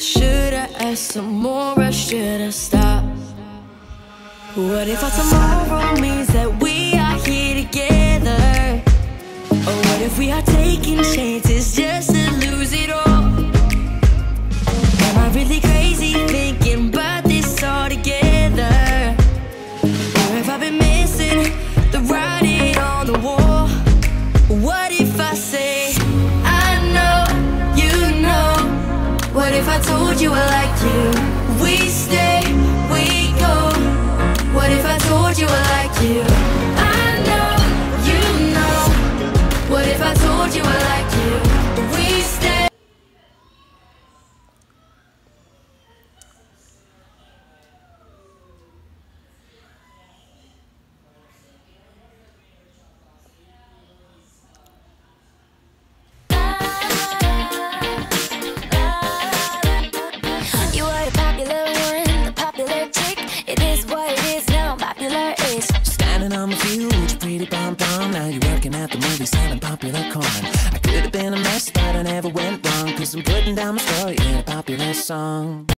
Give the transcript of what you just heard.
Should I ask some more or should I stop? What if our tomorrow means that we are here together? Or what if we are taking chances just to lose it all? Am I really crazy thinking about this all together? Or have I been missing the writing on the wall? What if I say, I know, you know? What if I told you I like you? We stay, we go. What if I told you I like you? I know, you know. What if I told you I like you? We stay. You are the popular one, the popular chick. It is what it is now, popular-ish. Standing on my field with your pretty pom-pom. Now you're working at the movie selling popular corn. I could have been a mess, but I never went wrong, 'cause I'm putting down my story in a popular song.